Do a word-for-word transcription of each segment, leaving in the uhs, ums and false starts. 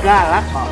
galak kok.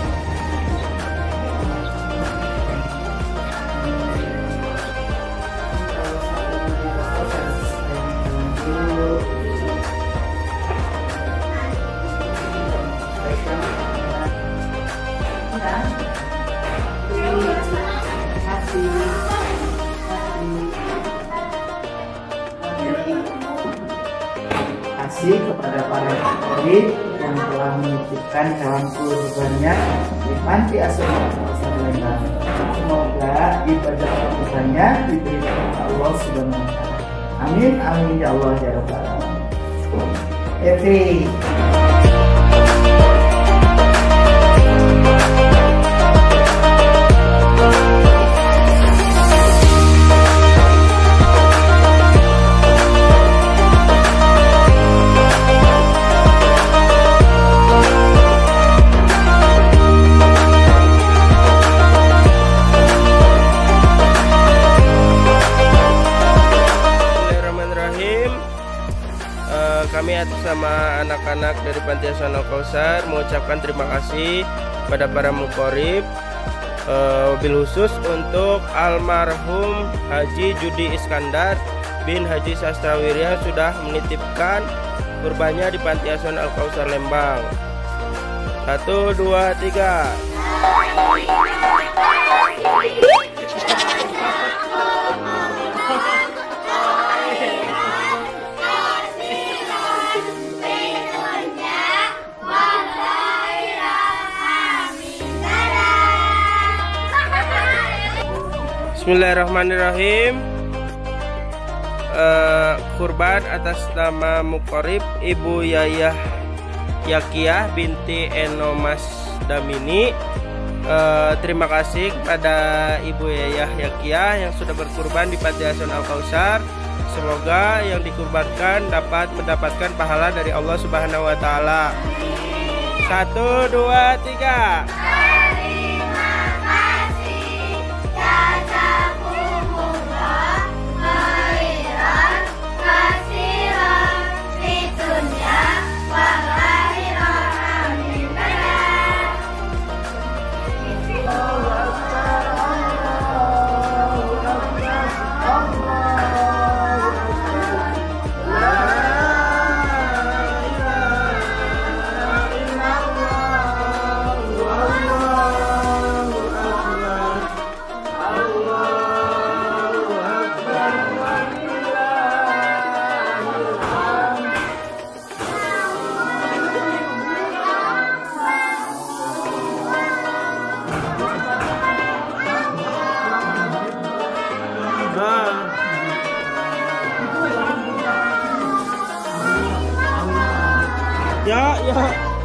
Kasih kepada para murid yang telah menitipkan hewan kurbannya di panti asuhan Al-Kausar Lembang. Semoga ibadah kurbannya diberikan Allah Subhanahu wa taala. Amin amin ya Allah ya rabbal alamin. Evi. Kami atas nama anak-anak dari Panti Asuhan Al-Kausar mengucapkan terima kasih pada para muqorib, uh, wabil khusus untuk almarhum Haji Judi Iskandar bin Haji Sastrawirya sudah menitipkan kurbannya di Panti Asuhan Al-Kausar Lembang. Satu, dua, tiga. Bismillahirrahmanirrahim. Uh, kurban atas nama muqorib Ibu Yayah Yakiah binti Enomas Damini. Uh, terima kasih kepada Ibu Yayah Yakiah yang sudah berkurban di Panti Asuhan Al-Kausar. Semoga yang dikurbankan dapat mendapatkan pahala dari Allah Subhanahu wa taala. Satu, dua, tiga. Ya, ya.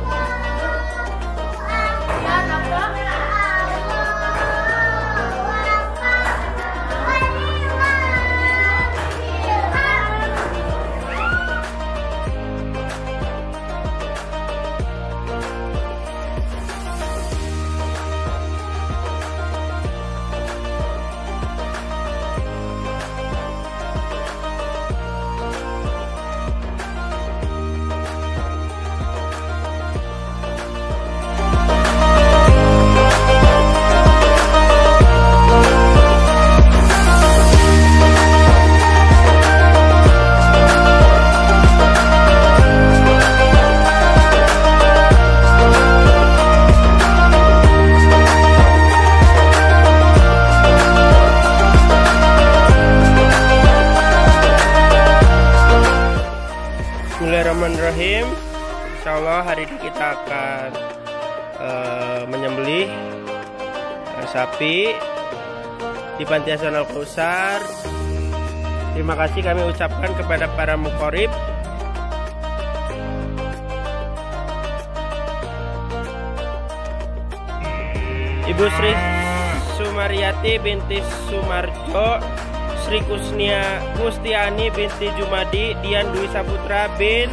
Bismillahirrahmanirrahim. Insya Allah hari ini kita akan uh, menyembelih uh, sapi di Panti Asuhan Al-Kausar. Terima kasih kami ucapkan kepada para muqorib. Ibu Sri Sumaryati binti Sumarjo, Sri Kusnia Kustiani binti Jumadi, Dian Dwi Saputra bin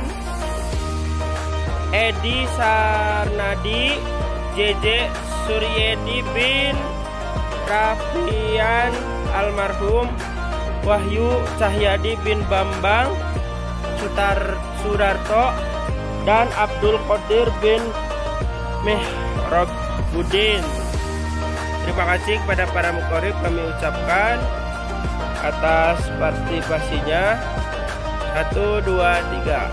Edi Sarnadi, J J Suryedi bin Rafian almarhum Wahyu Cahyadi bin Bambang Sutar Surarto dan Abdul Qadir bin Mehrobudin. Terima kasih kepada para mukorib kami ucapkan atas partisipasinya. Satu, dua, tiga.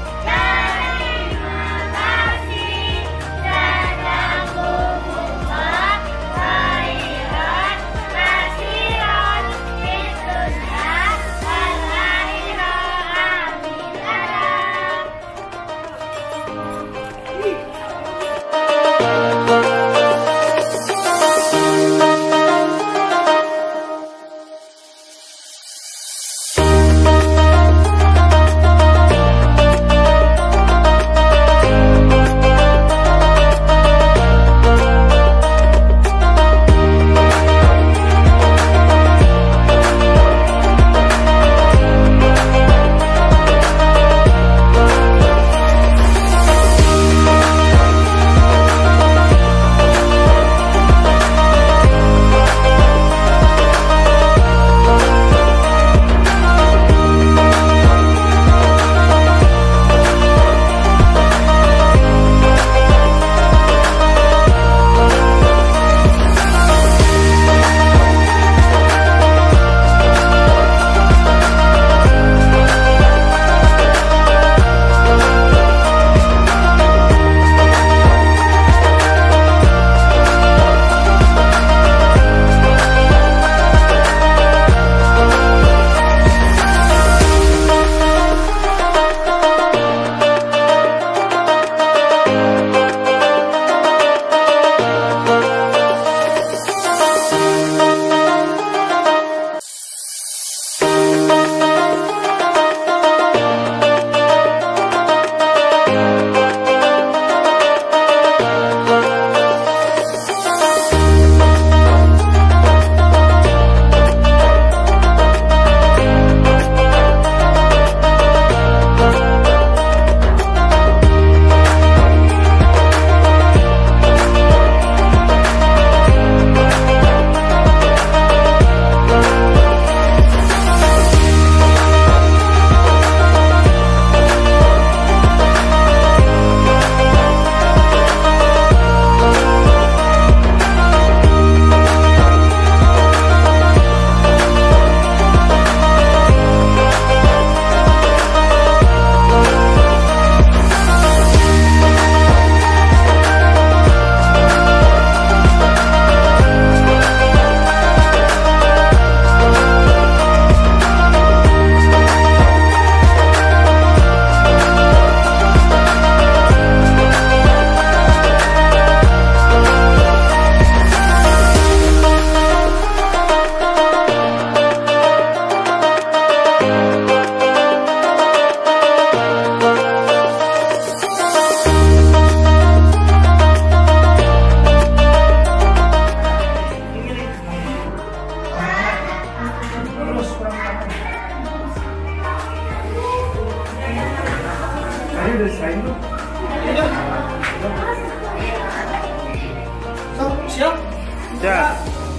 Siap? Siap.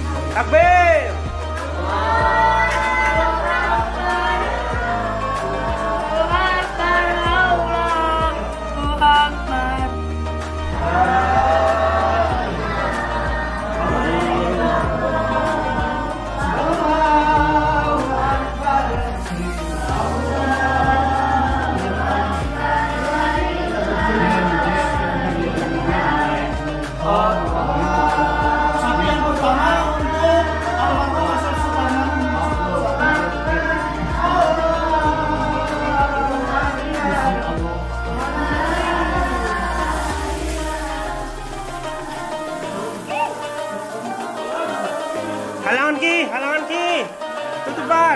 Takbir. Halangan ki, halangan ki. Tutupan.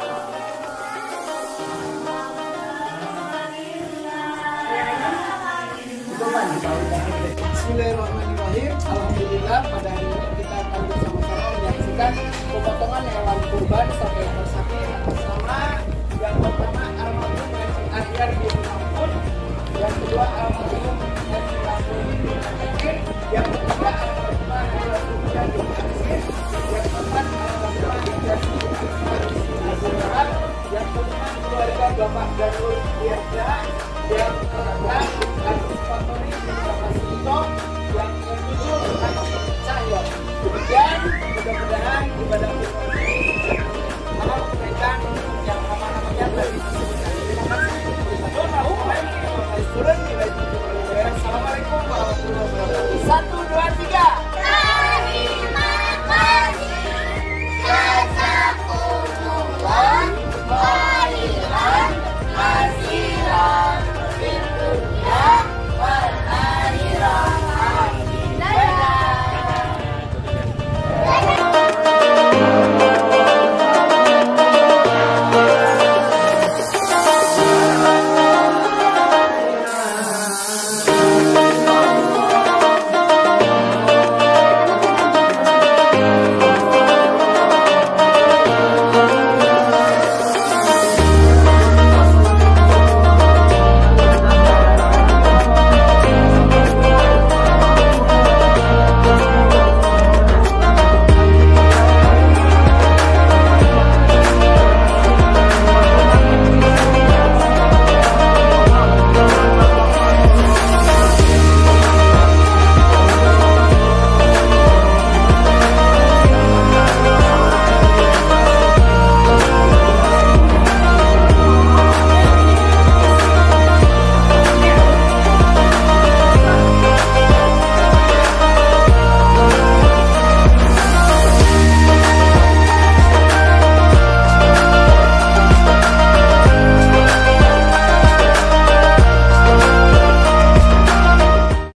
Bismillahirrahmanirrahim. Alhamdulillah pada hari ini kita akan bersama-sama menyaksikan pemotongan hewan kurban sampai ekor sapi atas nama yang pertama almarhum Haji Ahyar bin Mahmud, yang kedua almarhum Haji Lampun bin Akir, yang ketiga almarhum Haji Lampun bin Akir, yang keempat almarhum Haji Lampun bin Akir, yang kelima keluarga Bapak Darul Biasa, yang keenam Agus Fatori bin Bapak Sinto, yang ibadah